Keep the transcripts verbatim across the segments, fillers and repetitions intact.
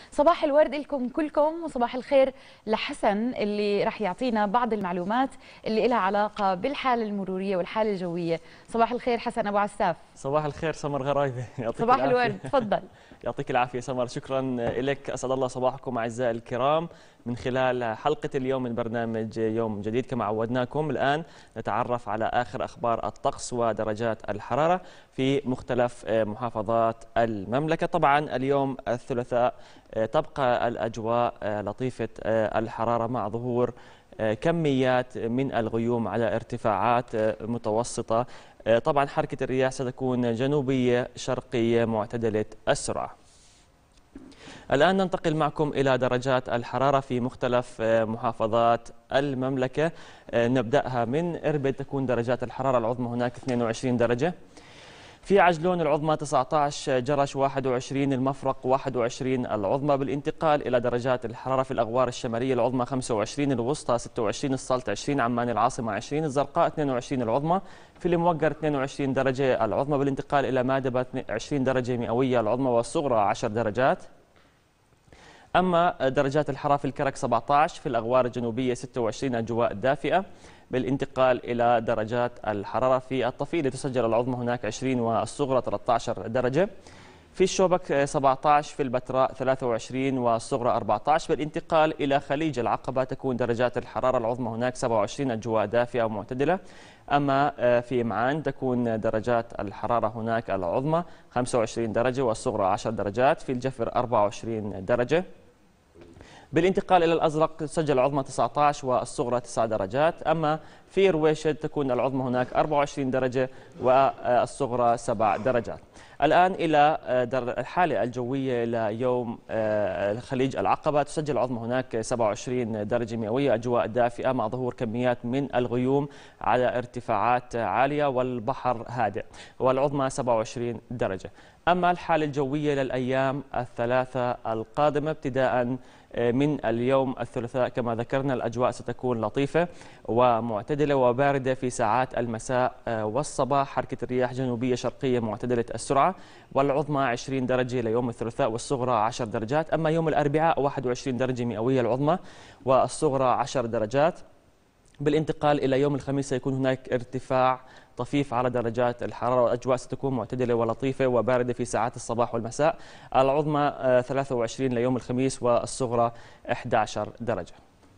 صباح الورد لكم كلكم وصباح الخير لحسن اللي رح يعطينا بعض المعلومات اللي لها علاقة بالحالة المرورية والحالة الجوية. صباح الخير حسن أبو عساف. صباح الخير سمر غرايبة، يعطيك صباح العافية. الورد، تفضل. يعطيك العافية سمر، شكرا لك. أسعد الله صباحكم أعزائي الكرام من خلال حلقة اليوم من برنامج يوم جديد. كما عودناكم الآن نتعرف على آخر أخبار الطقس ودرجات الحرارة في مختلف محافظات المملكة. طبعا اليوم الثلاثاء تبقى الأجواء لطيفة الحرارة مع ظهور كميات من الغيوم على ارتفاعات متوسطة. طبعا حركة الرياح ستكون جنوبية شرقية معتدلة السرعة. الآن ننتقل معكم إلى درجات الحرارة في مختلف محافظات المملكة. نبدأها من إربد، تكون درجات الحرارة العظمى هناك اثنين وعشرين درجة. في عجلون العظمى تسعة عشر، جرش واحد وعشرين، المفرق واحد وعشرين العظمى. بالانتقال إلى درجات الحرارة في الأغوار الشمالية العظمى خمسة وعشرين، الوسطى ستة وعشرين، السلط عشرين، عمان العاصمة عشرين، الزرقاء اثنين وعشرين العظمى. في الموقر اثنين وعشرين درجة العظمى. بالانتقال إلى مادبة عشرين درجة مئوية العظمى والصغرى عشر درجات. أما درجات الحرارة في الكرك سبعة عشر، في الأغوار الجنوبية ستة وعشرين أجواء دافئة. بالانتقال إلى درجات الحرارة في الطفيلة تسجل العظمى هناك عشرين والصغرى ثلاثة عشر درجة. في الشوبك سبعة عشر، في البتراء ثلاثة وعشرين والصغرى أربعة عشر. بالانتقال إلى خليج العقبة تكون درجات الحرارة العظمى هناك سبعة وعشرين أجواء دافئة ومعتدلة. أما في معان تكون درجات الحرارة هناك العظمى خمسة وعشرين درجة والصغرى عشر درجات. في الجفر أربعة وعشرين درجة. بالانتقال إلى الأزرق تسجل العظمى تسعة عشر والصغرى تسع درجات. أما في رويشد تكون العظمى هناك أربعة وعشرين درجة والصغرى سبع درجات. الآن إلى الحالة الجوية ليوم خليج العقبة. تسجل العظمى هناك سبعة وعشرين درجة مئوية، أجواء دافئة مع ظهور كميات من الغيوم على ارتفاعات عالية والبحر هادئ، والعظمى سبعة وعشرين درجة. أما الحالة الجوية للأيام الثلاثة القادمة ابتداء من اليوم الثلاثاء كما ذكرنا، الأجواء ستكون لطيفة ومعتدلة وباردة في ساعات المساء والصباح. حركة الرياح جنوبية شرقية معتدلة السرعة، والعظمى عشرين درجة ليوم الثلاثاء والصغرى عشر درجات. أما يوم الأربعاء واحد وعشرين درجة مئوية العظمى والصغرى عشر درجات. بالانتقال إلى يوم الخميس سيكون هناك ارتفاع طفيف على درجات الحرارة، والأجواء ستكون معتدلة ولطيفة وباردة في ساعات الصباح والمساء. العظمى ثلاثة وعشرين ليوم الخميس والصغرى أحد عشر درجة.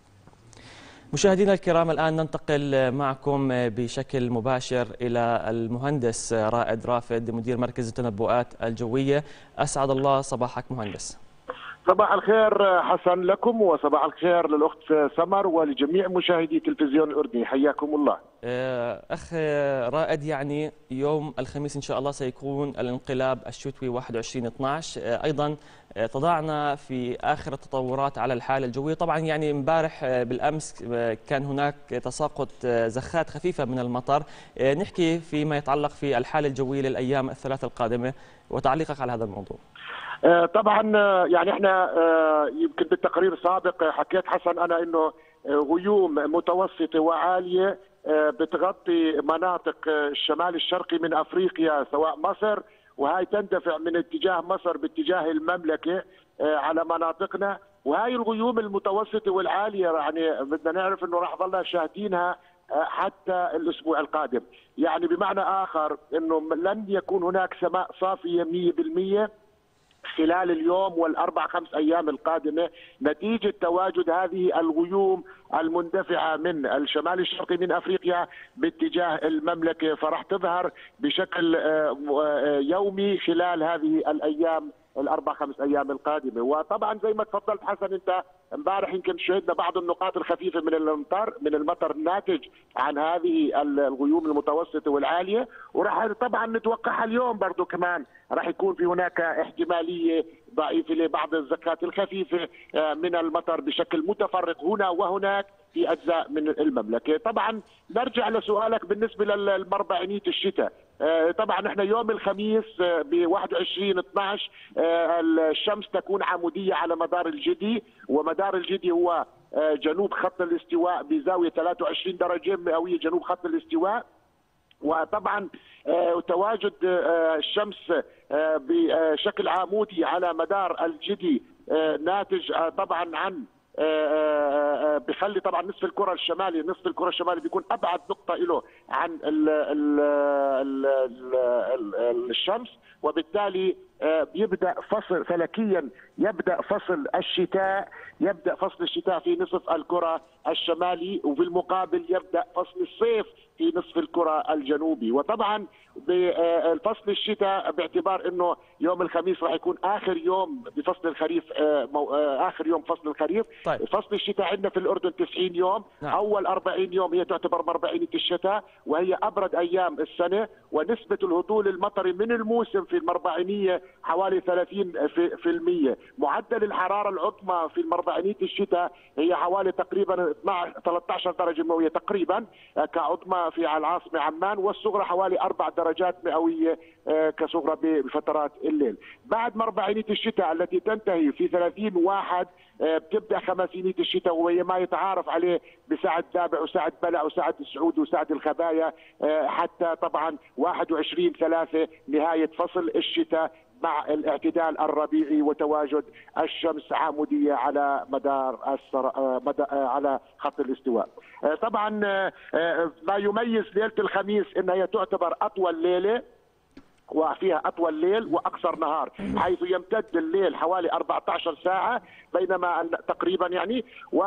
مشاهدينا الكرام، الآن ننتقل معكم بشكل مباشر إلى المهندس رائد رافد مدير مركز التنبؤات الجوية. أسعد الله صباحك مهندس. صباح الخير حسن لكم، وصباح الخير للأخت سمر ولجميع مشاهدي تلفزيون الأردني، حياكم الله. أخ رائد، يعني يوم الخميس إن شاء الله سيكون الانقلاب الشتوي واحد وعشرين اثني عشر. أيضا تضعنا في آخر التطورات على الحالة الجوية. طبعا يعني امبارح بالأمس كان هناك تساقط زخات خفيفة من المطر. نحكي فيما يتعلق في الحالة الجوية للأيام الثلاث القادمة وتعليقك على هذا الموضوع. طبعا يعني احنا يمكن بالتقرير السابق حكيت حسن انا انه غيوم متوسطه وعاليه بتغطي مناطق الشمال الشرقي من افريقيا سواء مصر، وهي تندفع من اتجاه مصر باتجاه المملكه على مناطقنا. وهي الغيوم المتوسطه والعاليه يعني بدنا نعرف انه راح ظلنا شاهدينها حتى الاسبوع القادم. يعني بمعنى اخر انه لن يكون هناك سماء صافيه مئة بالمئة خلال اليوم والاربع خمس ايام القادمه نتيجه تواجد هذه الغيوم المندفعه من الشمال الشرقي من افريقيا باتجاه المملكه، فراح تظهر بشكل يومي خلال هذه الايام الاربع خمس ايام القادمه. وطبعا زي ما تفضلت حسن انت امبارح يمكن شهدنا بعض النقاط الخفيفه من المطر من المطر الناتج عن هذه الغيوم المتوسطه والعاليه، وراح طبعا نتوقعها اليوم برضه كمان راح يكون في هناك احتماليه ضعيفه لبعض الزكات الخفيفه من المطر بشكل متفرق هنا وهناك في اجزاء من المملكه. طبعا نرجع لسؤالك بالنسبه للمربعينيه الشتاء. طبعا احنا يوم الخميس ب واحد وعشرين اثني عشر الشمس تكون عموديه على مدار الجدي، ومدار الجدي هو جنوب خط الاستواء بزاويه ثلاثة وعشرين درجه مئويه جنوب خط الاستواء. وطبعا تواجد الشمس بشكل عمودي على مدار الجدي ناتج طبعا عن بخلي طبعا نصف الكره الشمالي نصف الكره الشمالي بيكون ابعد نقطه له عن ال ال ال ال الشمس، وبالتالي بيبدا فصل فلكيا يبدا فصل الشتاء يبدا فصل الشتاء في نصف الكره الشمالي، وفي المقابل يبدا فصل الصيف في نصف الكره الجنوبي. وطبعا بفصل الشتاء باعتبار انه يوم الخميس راح يكون اخر يوم بفصل الخريف، اخر يوم فصل الخريف. طيب. فصل الشتاء عندنا في الاردن تسعين يوم. نعم. اول أربعين يوم هي تعتبر مربعينيه الشتاء، وهي ابرد ايام السنه، ونسبه الهطول المطري من الموسم في المربعينيه حوالي ثلاثين بالمئة. معدل الحراره العظمى في المربعينيه الشتاء هي حوالي تقريبا ثلاثة عشر درجه مئويه تقريبا كعظمى في العاصمه عمان، والصغرى حوالي أربع درجات مئويه كصغرى بفترات الليل. بعد مربعينيه الشتاء التي تنتهي في ثلاثين واحد بتبدا خماسينيه الشتاء، وهي ما يتعارف عليه بسعد دابع وسعد بلع وسعد السعود وسعد الخبايا، حتى طبعا واحد وعشرين ثلاثة نهايه فصل الشتاء مع الاعتدال الربيعي وتواجد الشمس عموديه على مدار السر... مدى... على خط الاستواء. طبعا ما يميز ليله الخميس انها هي تعتبر اطول ليله وفيها أطول ليل وأقصر نهار، حيث يمتد الليل حوالي أربعة عشر ساعة بينما تقريبا يعني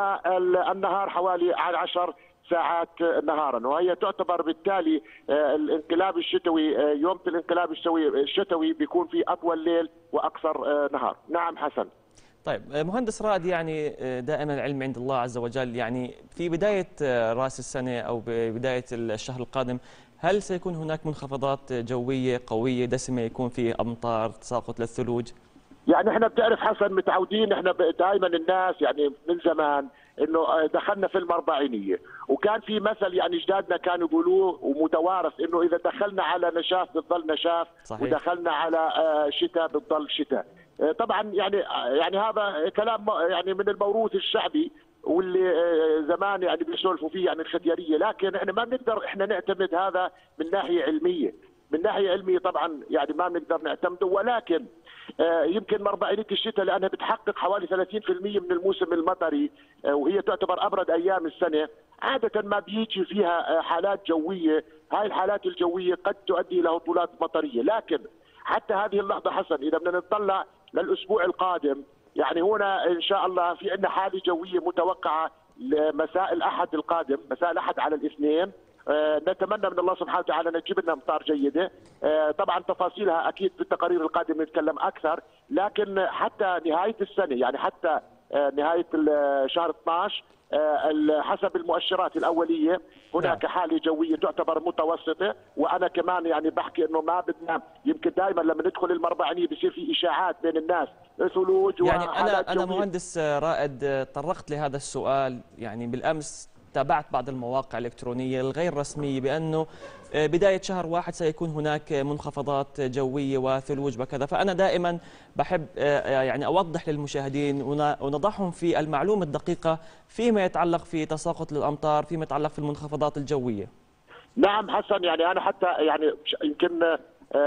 والنهار حوالي عشر ساعات نهارا، وهي تعتبر بالتالي الانقلاب الشتوي يوم الانقلاب الشتوي بيكون في أطول ليل وأقصر نهار. نعم حسن. طيب مهندس رائد، يعني دائما العلم عند الله عز وجل، يعني في بداية رأس السنة أو ببداية الشهر القادم هل سيكون هناك منخفضات جوية قوية دسمة، يكون في أمطار، تساقط للثلوج؟ يعني احنا بتعرف حسن متعودين احنا دائما الناس يعني من زمان انه دخلنا في المربعينيه، وكان في مثل يعني اجدادنا كانوا يقولوه ومتوارث انه اذا دخلنا على نشاف بتضل نشاف. صحيح. ودخلنا على شتاء بتضل شتاء. طبعا يعني يعني هذا كلام يعني من الموروث الشعبي واللي زمان يعني بيسولفوا فيه يعني الختياريه، لكن احنا ما بنقدر احنا نعتمد هذا من ناحيه علميه، من ناحيه علميه طبعا يعني ما بنقدر نعتمده، ولكن يمكن مربعينيه الشتاء لانها بتحقق حوالي ثلاثين بالمئة من الموسم المطري، وهي تعتبر ابرد ايام السنه، عاده ما بيجي فيها حالات جويه، هاي الحالات الجويه قد تؤدي الى هطولات مطريه، لكن حتى هذه اللحظه حسن اذا بدنا نطلع للاسبوع القادم يعني هنا ان شاء الله في عندنا حاله جويه متوقعه مساء الاحد القادم، مساء الاحد على الاثنين. آه نتمنى من الله سبحانه وتعالى ان تجيب لنا امطار جيده. آه طبعا تفاصيلها اكيد في التقارير القادمه نتكلم اكثر، لكن حتى نهايه السنه يعني حتى آه نهايه شهر اثنعش آه حسب المؤشرات الاوليه هناك حاله جويه تعتبر متوسطه، وانا كمان يعني بحكي انه ما بدنا يمكن دائما لما ندخل المربعينيه بصير في اشاعات بين الناس ثلوج يعني انا انا مهندس رائد طرقت لهذا السؤال يعني بالامس، تابعت بعض المواقع الإلكترونية الغير رسمية بأنه بداية شهر واحد سيكون هناك منخفضات جوية وثلوج وكذا، فأنا دائما بحب يعني أوضح للمشاهدين ونضعهم في المعلومة الدقيقة فيما يتعلق في تساقط الأمطار، فيما يتعلق في المنخفضات الجوية. نعم حسن، يعني أنا حتى يعني يمكن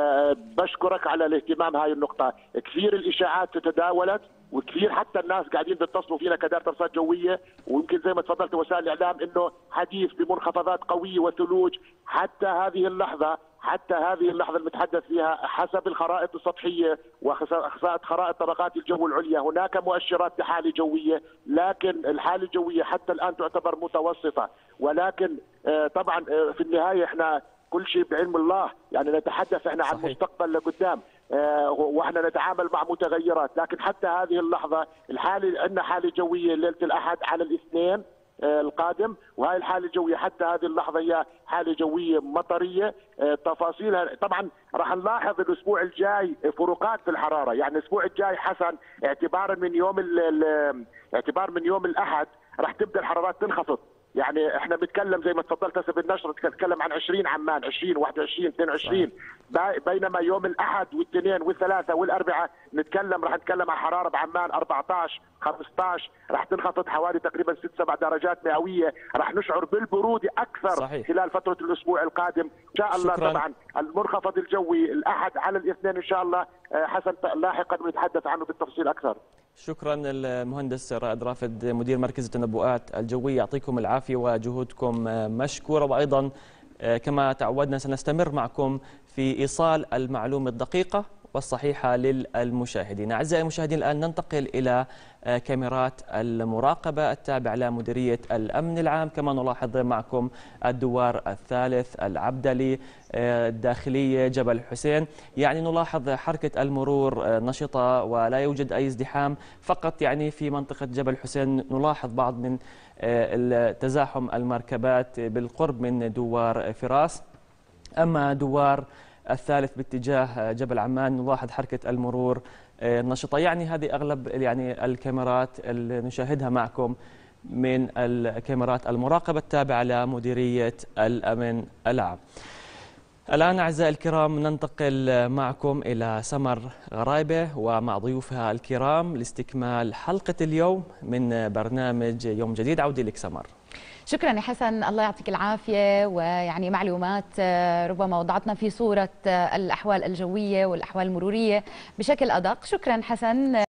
بشكرك على الاهتمام هاي النقطة، كثير الإشاعات تداولت وكثير حتى الناس قاعدين بيتصلوا فينا كدار ترصاد جويه، ويمكن زي ما تفضلت وسائل الاعلام انه حديث بمنخفضات قويه وثلوج حتى هذه اللحظه، حتى هذه اللحظه المتحدث فيها حسب الخرائط السطحيه وخرائط خرائط طبقات الجو العليا هناك مؤشرات لحاله جويه، لكن الحاله الجويه حتى الان تعتبر متوسطه، ولكن طبعا في النهايه احنا كل شيء بعلم الله، يعني نتحدث احنا عن مستقبل لقدام آه واحنا نتعامل مع متغيرات، لكن حتى هذه اللحظه الحاله عندنا حاله جويه ليله الاحد على الاثنين آه القادم، وهي الحاله الجويه حتى هذه اللحظه هي حاله جويه مطريه. آه تفاصيلها طبعا راح نلاحظ الاسبوع الجاي فروقات في الحراره، يعني الاسبوع الجاي حسن اعتبارا من يوم اعتبار من يوم الاحد راح تبدا الحرارات تنخفض، يعني احنا بنتكلم زي ما تفضلت هسه بالنشره، نتكلم عن عشرين عمان، عشرين واحد وعشرين اثنين وعشرين، بينما يوم الاحد والاثنين والثلاثاء والاربعاء نتكلم راح نتكلم عن حراره بعمان أربعة عشر خمسة عشر، راح تنخفض حوالي تقريبا ست سبع درجات مئويه، راح نشعر بالبروده اكثر صحيح. خلال فتره الاسبوع القادم ان شاء الله. شكراً. طبعا المنخفض الجوي الاحد على الاثنين ان شاء الله حسن لاحقا بنتحدث عنه بالتفصيل اكثر. شكرا المهندس رائد رافد مدير مركز التنبؤات الجويه، يعطيكم العافيه وجهودكم مشكوره، وايضا كما تعودنا سنستمر معكم في ايصال المعلومه الدقيقه والصحيحه للمشاهدين. اعزائي المشاهدين الان ننتقل الى كاميرات المراقبه التابعه لمديريه الامن العام، كما نلاحظ معكم الدوار الثالث، العبدلي، الداخليه، جبل الحسين، يعني نلاحظ حركه المرور نشطه ولا يوجد اي ازدحام، فقط يعني في منطقه جبل الحسين نلاحظ بعض من تزاحم المركبات بالقرب من دوار فراس. اما دوار الثالث باتجاه جبل عمان نلاحظ حركة المرور نشطة. يعني هذه أغلب يعني الكاميرات اللي نشاهدها معكم من الكاميرات المراقبة التابعة لمديرية الأمن العام. الآن أعزائي الكرام ننتقل معكم إلى سمر غرايبة ومع ضيوفها الكرام لاستكمال حلقة اليوم من برنامج يوم جديد. عودي لك سمر. شكرا يا حسن، الله يعطيك العافية، ويعني معلومات ربما وضعتنا في صورة الأحوال الجوية والأحوال المرورية بشكل أدق. شكرا حسن.